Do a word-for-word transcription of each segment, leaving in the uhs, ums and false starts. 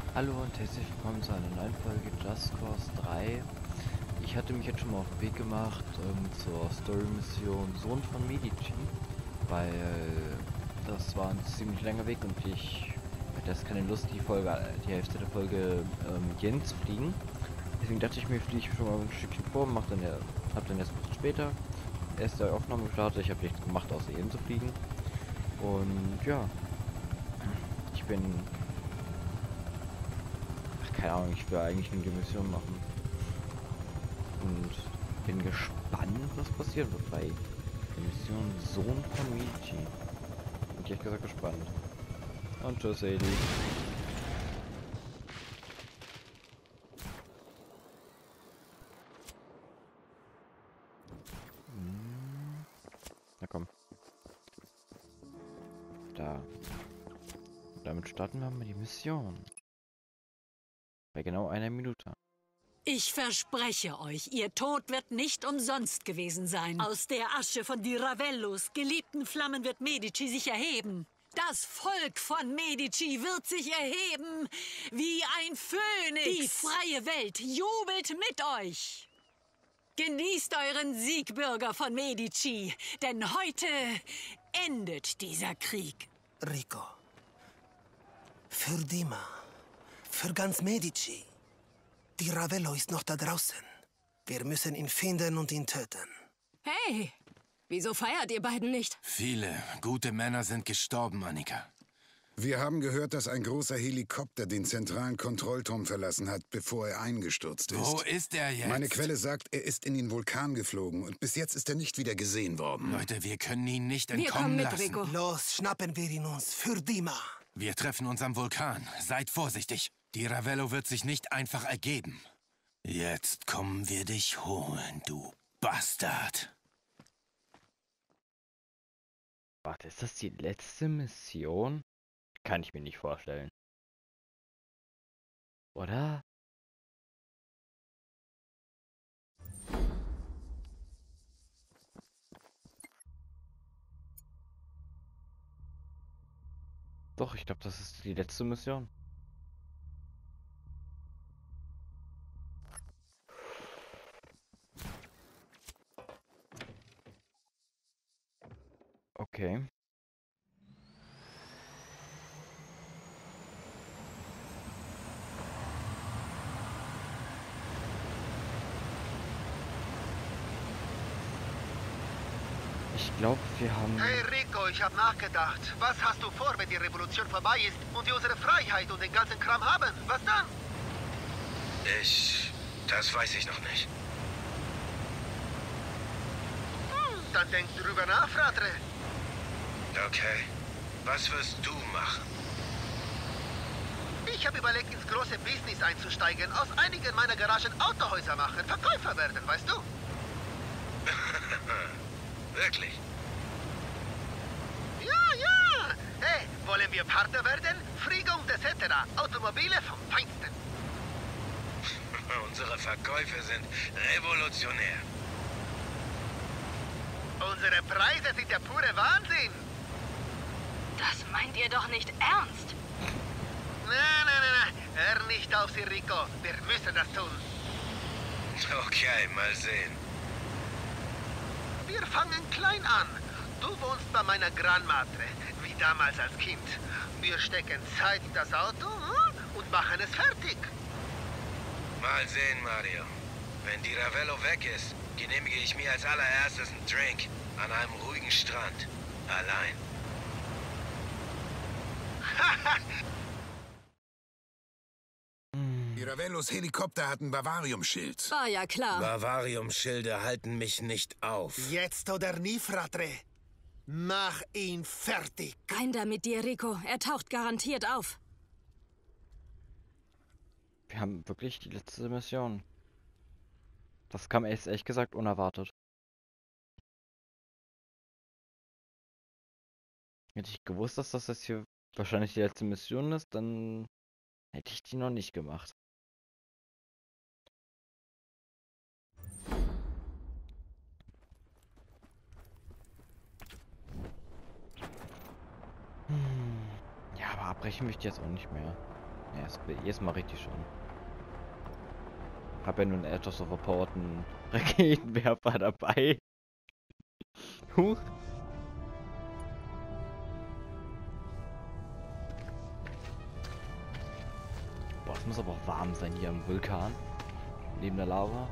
Hallo und herzlich willkommen zu einer neuen Folge Just Cause drei. Ich hatte mich jetzt schon mal auf den Weg gemacht ähm, zur Story-Mission Sohn von Medici, weil das war ein ziemlich langer Weg und ich hatte jetzt keine Lust, die Folge, die Hälfte der Folge ähm, jeden zu fliegen. Deswegen dachte ich mir, fliege ich schon mal ein Stückchen vor und mach dann ja, hab dann erst ein bisschen später erst die Aufnahme gestartet. Ich habe nichts gemacht, außer eben zu fliegen. Und ja, ich bin keine Ahnung, ich will eigentlich nur die Mission machen. Und bin gespannt, was passieren wird bei der Mission Sohn von Medici. Bin ich ehrlich gesagt gespannt. Und tschüss, Eli. Hm. Na komm. Da. Damit starten wir mal die Mission. Bei genau einer Minute. Ich verspreche euch, ihr Tod wird nicht umsonst gewesen sein. Aus der Asche von Di Ravellos geliebten Flammen wird Medici sich erheben. Das Volk von Medici wird sich erheben wie ein Phönix. Die freie Welt jubelt mit euch. Genießt euren Sieg, Bürger von Medici, denn heute endet dieser Krieg. Rico. Für Dima. Für ganz Medici. Di Ravello ist noch da draußen. Wir müssen ihn finden und ihn töten. Hey, wieso feiert ihr beiden nicht? Viele gute Männer sind gestorben, Annika. Wir haben gehört, dass ein großer Helikopter den zentralen Kontrollturm verlassen hat, bevor er eingestürzt ist. Wo ist er jetzt? Meine Quelle sagt, er ist in den Vulkan geflogen und bis jetzt ist er nicht wieder gesehen worden. Leute, wir können ihn nicht Wir entkommen kommen mit, lassen. Rico. Los, schnappen wir ihn uns. Für Dima. Wir treffen uns am Vulkan. Seid vorsichtig. Di Ravello wird sich nicht einfach ergeben. Jetzt kommen wir dich holen, du Bastard. Warte, ist das die letzte Mission? Kann ich mir nicht vorstellen. Oder? Doch, ich glaube, das ist die letzte Mission. Okay. Ich glaube, wir haben... Hey Rico, ich habe nachgedacht. Was hast du vor, wenn die Revolution vorbei ist und wir unsere Freiheit und den ganzen Kram haben? Was dann? Ich... das weiß ich noch nicht. Hm, dann denk drüber nach, Fratre. Okay. Was wirst du machen? Ich habe überlegt, ins große Business einzusteigen, aus einigen meiner Garagen Autohäuser machen, Verkäufer werden, weißt du? Wirklich? Ja, ja! Hey, wollen wir Partner werden? Friegung et cetera. Automobile vom Feinsten. Unsere Verkäufe sind revolutionär. Unsere Preise sind der pure Wahnsinn. Das meint ihr doch nicht ernst. Nein, nein, nein, nein. Hör nicht auf sie, Rico. Wir müssen das tun. Okay, mal sehen. Wir fangen klein an. Du wohnst bei meiner Grandmadre, wie damals als Kind. Wir stecken Zeit in das Auto hm, und machen es fertig. Mal sehen, Mario. Wenn Di Ravello weg ist, genehmige ich mir als allererstes einen Drink an einem ruhigen Strand. Allein. Di Ravellos Helikopter hat ein Bavarium-Schild. War ja klar. Bavarium-Schilde halten mich nicht auf. Jetzt oder nie, Fratre. Mach ihn fertig. Rein da mit dir, Rico. Er taucht garantiert auf. Wir haben wirklich die letzte Mission. Das kam erst ehrlich gesagt unerwartet. Hätte ich gewusst, dass das jetzt hier wahrscheinlich die letzte Mission ist, dann hätte ich die noch nicht gemacht. Hm. Ja, aber abbrechen möchte ich jetzt auch nicht mehr. Ja, jetzt, jetzt mal richtig schon. Hab ja nun etwas overpowerten Raketenwerfer dabei. Huch. Boah, es muss aber auch warm sein hier am Vulkan. Neben der Lava.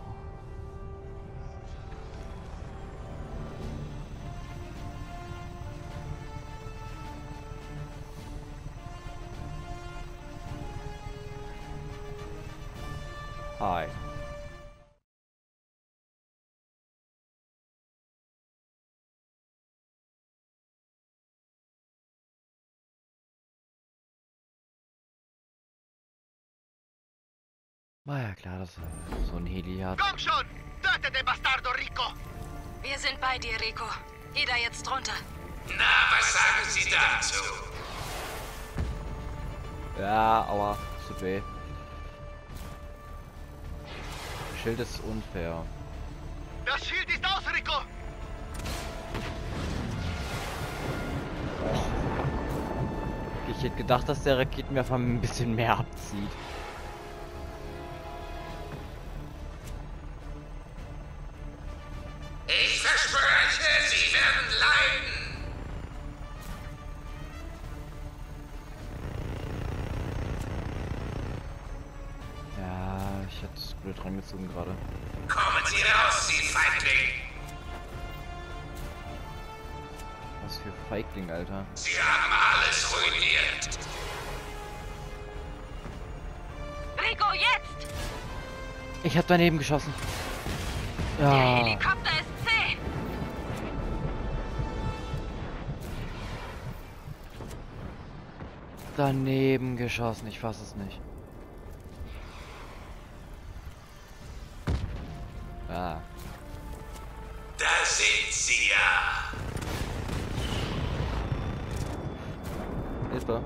Hi. War ja klar, dass er so ein Heli hat. Komm schon! Töte den Bastardo, Rico! Wir sind bei dir, Rico. Geh da jetzt runter. Na, was sagen Sie dazu? Ja, aua, tut weh. Das Schild ist unfair. Das Schild ist aus, Rico! Ich hätte gedacht, dass der Raketenwerfer ein bisschen mehr abzieht. Ich verspreche, Sie werden leiden. Ja, ich hätte es blöd rangezogen gerade. Kommen Sie raus, Sie Feigling. Was für Feigling, Alter. Sie haben alles ruiniert. Rico, jetzt! Ich hab daneben geschossen. Der Ja. Helikopter ist zäh! Daneben geschossen, ich fass es nicht. Ah. Da sind Sie ja. Hilfe.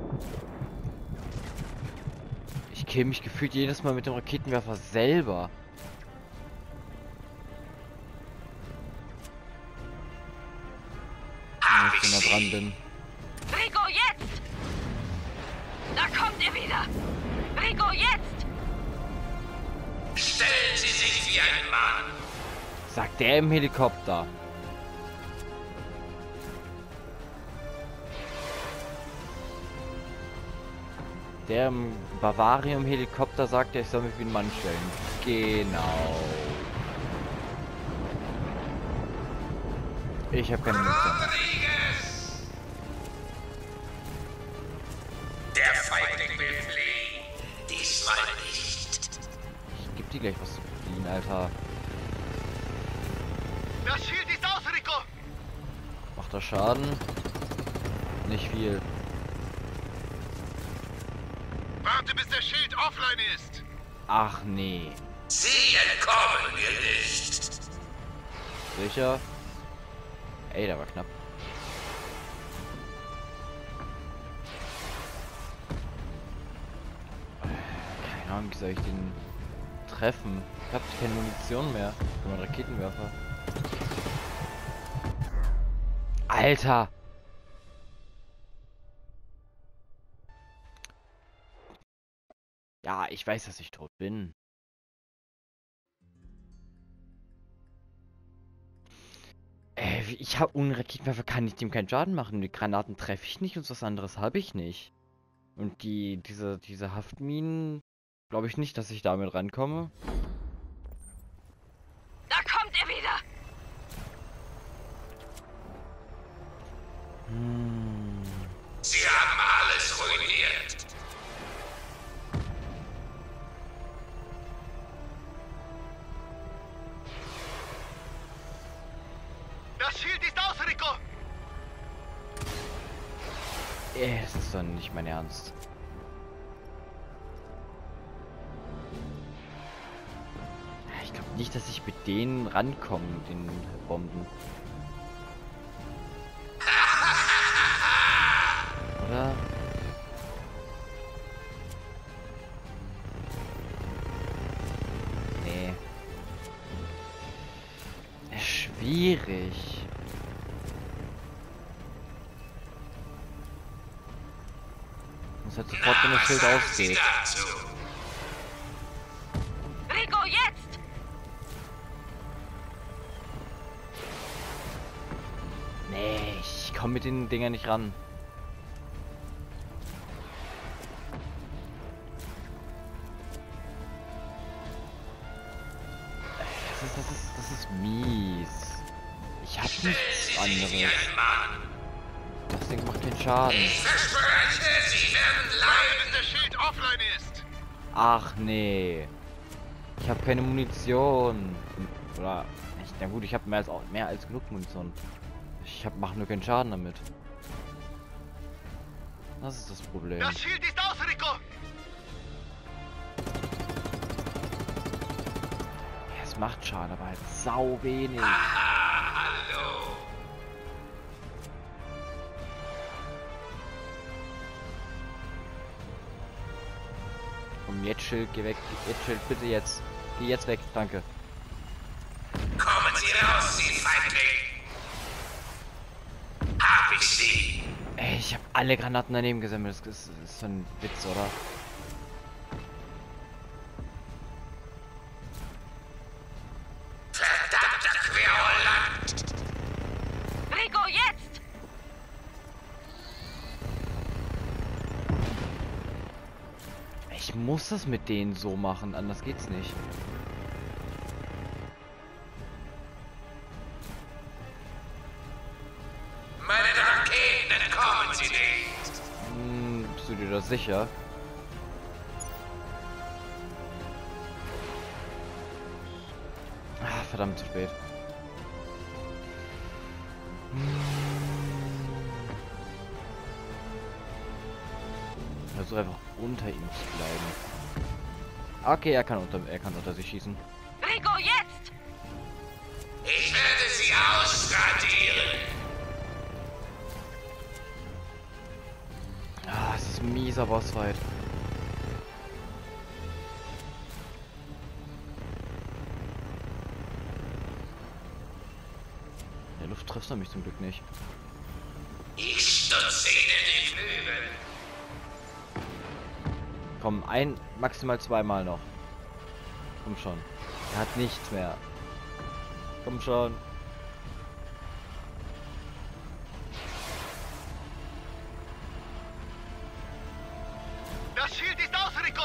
Ich kill mich gefühlt jedes Mal mit dem Raketenwerfer selber. Wenn ich so nah dran bin. Rico, jetzt! Da kommt er wieder! Rico, jetzt! Stellen Sie sich wie ein Mann. Sagt der im Helikopter. Der im Bavarium-Helikopter sagt, ja, ich soll mich wie ein Mann stellen. Genau. Ich habe keine Munition. Rodriguez! Der Feigling will fliehen. Diesmal nicht. Ich geb dir gleich was zu fliehen, Alter. Das Schild ist aus, Rico! Macht er Schaden? Nicht viel. Warte, bis der Schild offline ist! Ach nee. Sie entkommen mir nicht. Sicher? Ey, der war knapp. Keine Ahnung, wie soll ich den treffen? Ich hab keine Munition mehr für meinen Raketenwerfer. Alter! Ja, ich weiß, dass ich tot bin. Äh, ich habe ohne Raketenwerfer kann ich dem keinen Schaden machen. Die Granaten treffe ich nicht und was anderes habe ich nicht. Und die, diese, diese Haftminen, glaube ich nicht, dass ich damit rankomme. Da kommt er wieder! Hm. Sie haben alles ruiniert. Das Schild ist aus, Rico! Äh, das ist doch nicht mein Ernst. Ich glaube nicht, dass ich mit denen rankomme, mit den Bomben. Oder? Nee. Schwierig. Muss Das hat sofort, wenn das Schild ausgeht. Rico, jetzt! Nee, ich komme mit den Dingern nicht ran. Das ist, das ist, das ist mies. Ich hab nichts anderes. Das Ding macht keinen Schaden. Ich verspreche, Sie werden leiden. Bis der Schild offline ist. Ach nee. Ich habe keine Munition. Oder, ich, na gut, ich habe mehr als mehr als genug Munition. Ich hab, mach nur keinen Schaden damit. Das ist das Problem. Das Schild ist aus, Rico. Ja, es macht Schaden, aber halt sau wenig. Hallo. Und jetzt Schild, geh weg. Jetzt Schild, bitte jetzt. Geh jetzt weg, danke. Kommen Sie raus, Sie Feigling. Hab ich Sie. Ey, ich habe alle Granaten daneben gesammelt. Das ist, das ist so ein Witz, oder? Verdammter Querholland. Rico, jetzt! Ich muss das mit denen so machen, anders geht's nicht. Meine Raketen entkommen Sie nicht. Hm, bist du dir das sicher? Ah, verdammt, zu spät. Versuch einfach unter ihm zu bleiben. Okay, er kann unter, er kann unter sich schießen. Rico, jetzt! Ich werde Sie ausradieren. Ah, es ist ein mieser Bossfight. In der Luft trifft er mich zum Glück nicht. Ich stutze Ihnen die Flügel. Komm, ein, maximal zweimal noch. Komm schon. Er hat nichts mehr. Komm schon. Das Schild ist aus, Rico.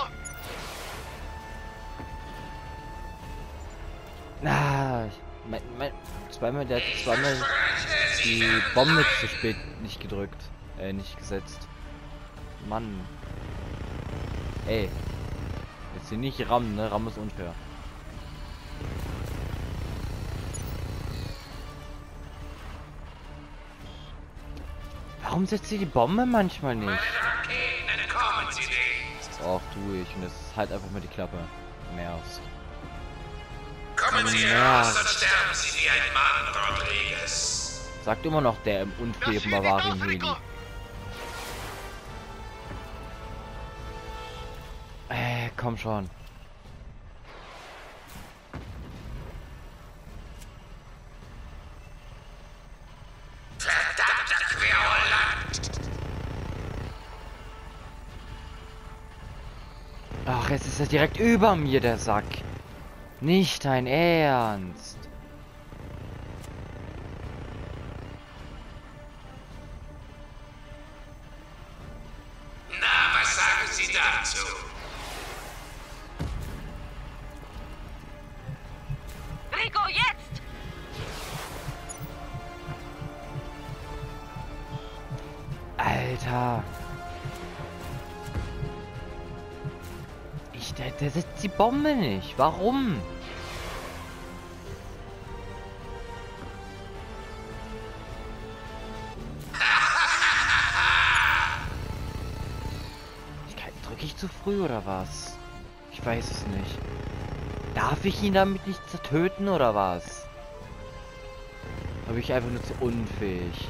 Ah, ich- mein, mein, zweimal, der hat zweimal die Bombe zu spät nicht gedrückt. Äh, nicht gesetzt. Mann. Ey. Jetzt hier nicht rammen, ne? Rammen ist unfair. Warum setzt sie die Bombe manchmal nicht? Meine Raketen entkommen Sie nicht. Och, tu ich. Und es halt einfach mal die Klappe. Merst. Kommen Sie Ja. raus, dann sterben Sie wie ein Mann, Rodriguez. Sagt immer noch der im Das unfähigen Schild ist aus, Bavarian-Heli. Rico. Äh, komm schon. Verdammter Querholland. Ach, jetzt ist er direkt über mir, der Sack. Nicht dein Ernst. Na, was sagen Sie dazu? Rico, jetzt! Alter. Ich, der, der setzt die Bombe nicht. Warum? Drücke ich zu früh oder was? Ich weiß es nicht. Darf ich ihn damit nicht zertöten oder was? Habe ich einfach nur zu unfähig.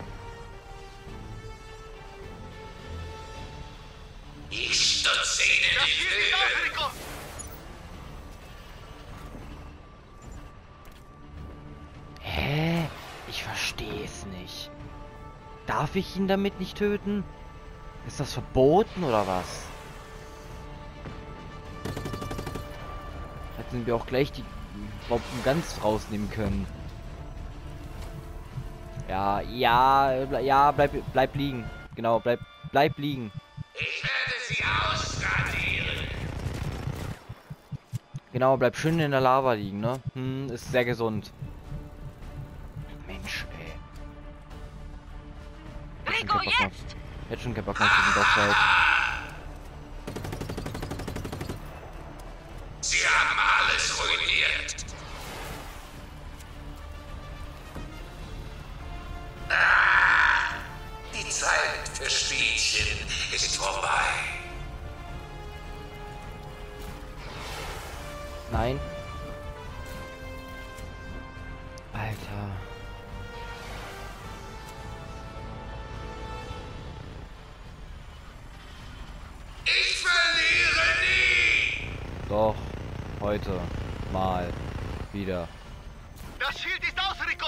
Ich stutze Ihnen Das die Schild ist aus, Flügel. Rico. Hä? Ich verstehe es nicht. Darf ich ihn damit nicht töten? Ist das verboten oder was? Hätten wir auch gleich die Bomben ganz rausnehmen können. Ja, ja, ble ja, bleib, bleib liegen. Genau, bleib, bleib liegen. Ich werde sie ausradieren. Genau, bleib schön in der Lava liegen, ne? Hm, ist sehr gesund. Mensch, ey. Rico, jetzt! Jetzt schon kein Bock mehr auf diesen Bossfight. Sie haben alles ruiniert. Ah, die Zeit für Spielchen ist vorbei. Nein. Alter. Ich verliere nie! Doch, heute mal wieder. Das Schild ist aus, Rico!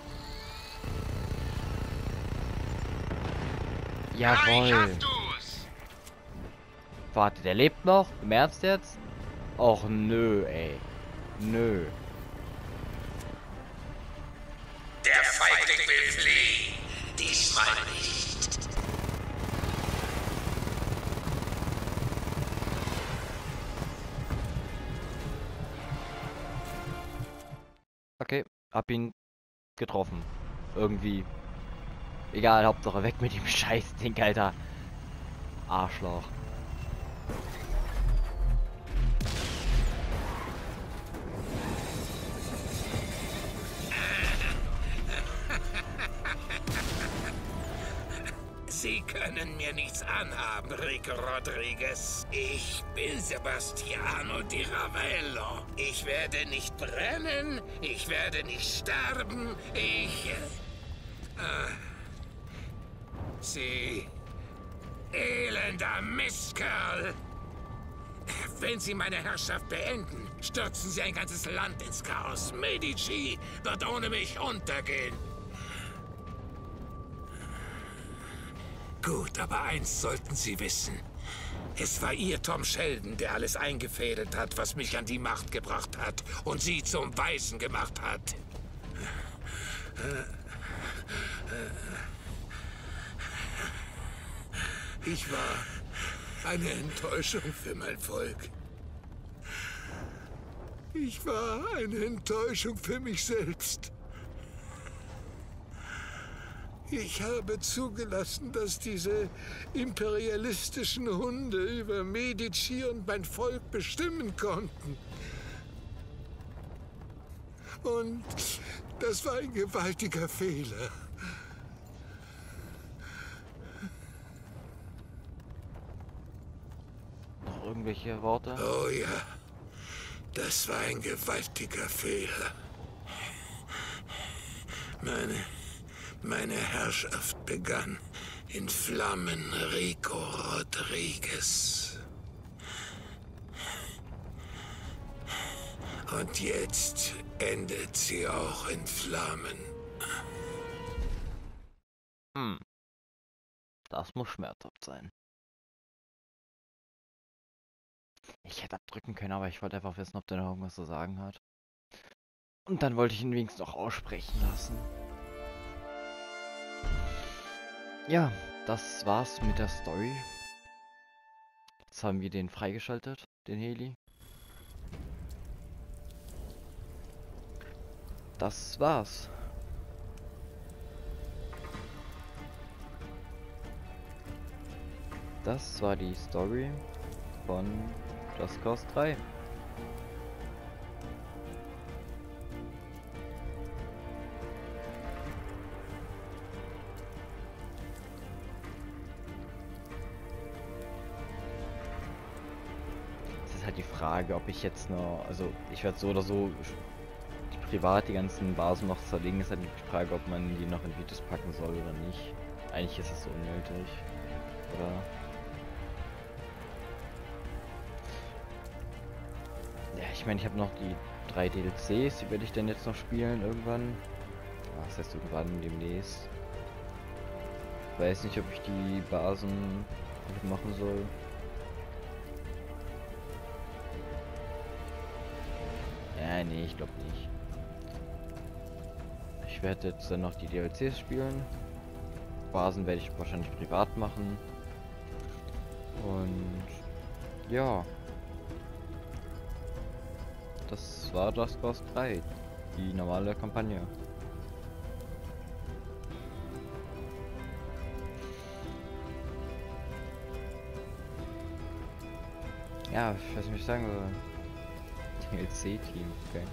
Jawohl. du's! Warte, der lebt noch? Im Ernst jetzt? Och nö, ey. Nö. Der Feigling will fliehen. Diesmal nicht. Okay, hab ihn getroffen. Irgendwie. Egal, Hauptsache weg mit dem Scheißding, Alter. Arschloch. Sie können mir nichts anhaben, Rico Rodriguez. Ich bin Sebastiano Di Ravello. Ich werde nicht brennen, ich werde nicht sterben, ich... Äh, Sie... elender Mistkerl! Wenn Sie meine Herrschaft beenden, stürzen Sie ein ganzes Land ins Chaos. Medici wird ohne mich untergehen. Gut, aber eins sollten Sie wissen. Es war Ihr Tom Sheldon, der alles eingefädelt hat, was mich an die Macht gebracht hat und Sie zum Weisen gemacht hat. Ich war eine Enttäuschung für mein Volk. Ich war eine Enttäuschung für mich selbst. Ich habe zugelassen, dass diese imperialistischen Hunde über Medici und mein Volk bestimmen konnten. Und das war ein gewaltiger Fehler. Noch irgendwelche Worte? Oh ja, das war ein gewaltiger Fehler. Meine... Meine Herrschaft begann in Flammen, Rico Rodriguez. Und jetzt endet sie auch in Flammen. Hm. Das muss schmerzhaft sein. Ich hätte abdrücken können, aber ich wollte einfach wissen, ob der noch irgendwas zu sagen hat. Und dann wollte ich ihn wenigstens noch aussprechen lassen. Ja, das war's mit der Story. Jetzt haben wir den freigeschaltet, den Heli. Das war's. Das war die Story von Just Cause drei. Halt die Frage, ob ich jetzt noch, also ich werde so oder so die privat die ganzen Basen noch zerlegen, ist halt die Frage, ob man die noch in Videos packen soll oder nicht. Eigentlich ist es so unnötig, oder? Ja, ich meine, ich habe noch die drei D L Cs, die werde ich dann jetzt noch spielen irgendwann. Was heißt irgendwann demnächst? Ich weiß nicht, ob ich die Basen was ich machen soll. Ja, nee, ich glaube nicht. Ich werde jetzt dann noch die D L Cs spielen. Basen werde ich wahrscheinlich privat machen. Und ja. Das war Just Cause drei. Die normale Kampagne. Ja, ich weiß nicht, was ich sagen soll. D L C-Team, okay.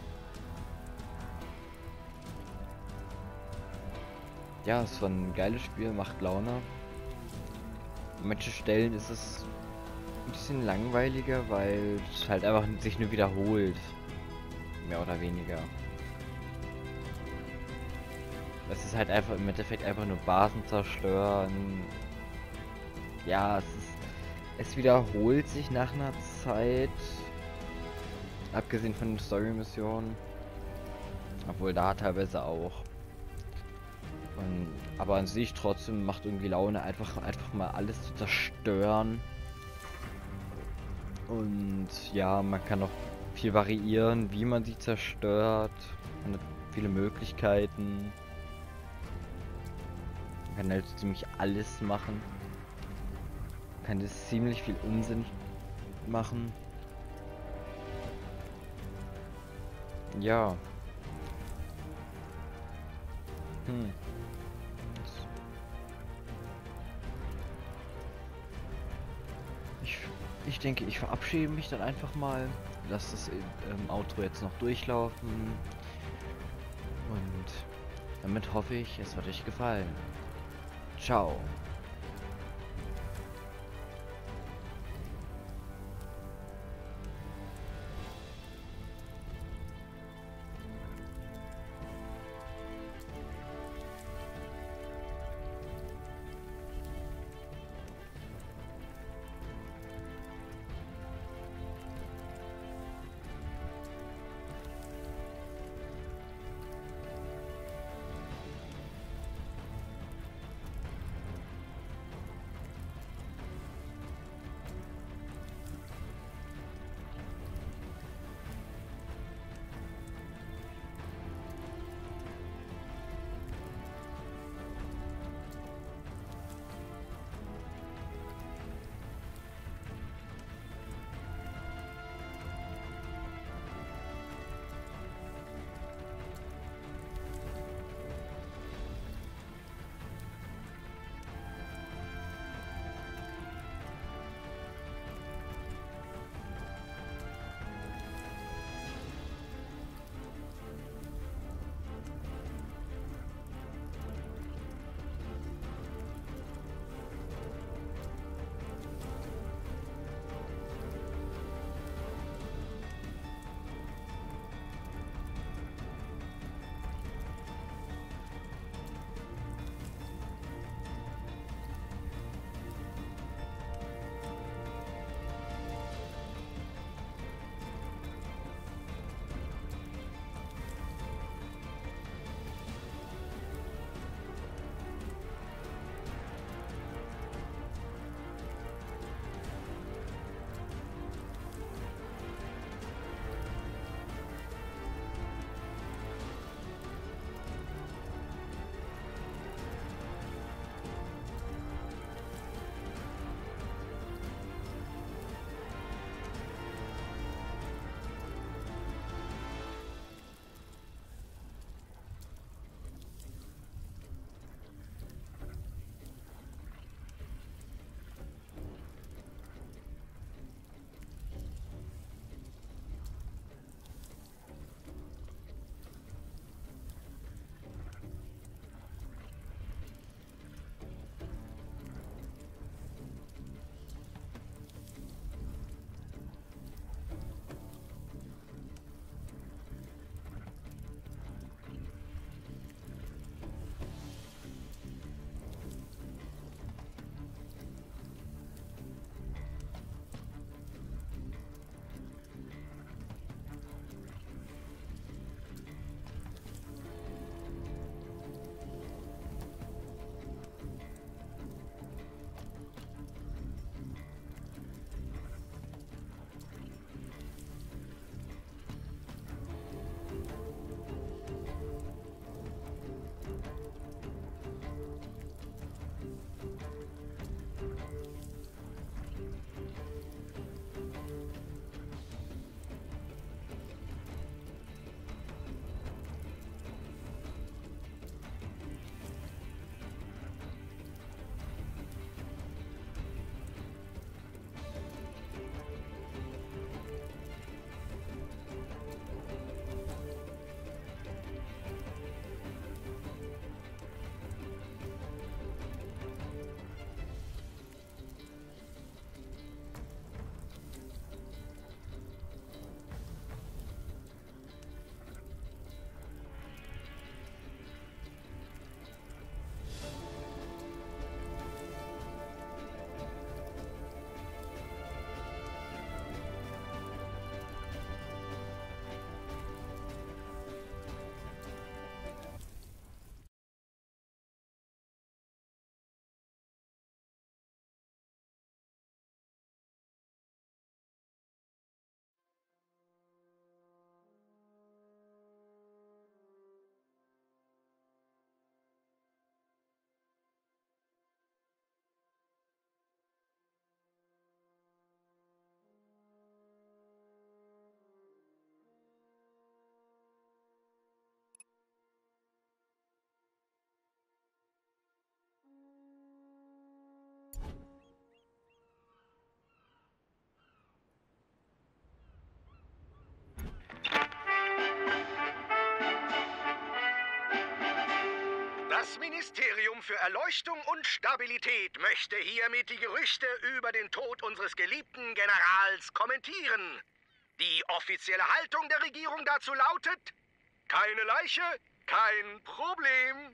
Ja, es war ein geiles Spiel, macht Laune. An manchen Stellen ist es ein bisschen langweiliger, weil es halt einfach sich nur wiederholt. Mehr oder weniger. Es ist halt einfach im Endeffekt einfach nur Basen zerstören. Ja, es ist. Es wiederholt sich nach einer Zeit. Abgesehen von den Story-Missionen. Obwohl da teilweise auch. Und, aber an sich trotzdem macht irgendwie Laune, einfach, einfach mal alles zu zerstören. Und ja, man kann auch viel variieren, wie man sie zerstört. Man hat viele Möglichkeiten. Man kann halt ziemlich alles machen. Man kann das ziemlich viel Unsinn machen. Ja. Hm. Ich, ich denke, ich verabschiede mich dann einfach mal. Lass das ähm, Outro jetzt noch durchlaufen. Und damit hoffe ich, es hat euch gefallen. Ciao. Ministerium für Erleuchtung und Stabilität möchte hiermit die Gerüchte über den Tod unseres geliebten Generals kommentieren. Die offizielle Haltung der Regierung dazu lautet: keine Leiche, kein Problem.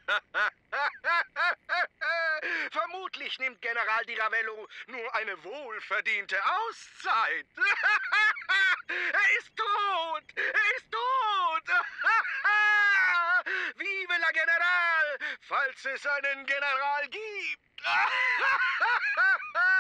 Vermutlich nimmt General Di Ravello nur eine wohlverdiente Auszeit. Er ist tot! Er ist tot! Vive la General, falls es einen General gibt!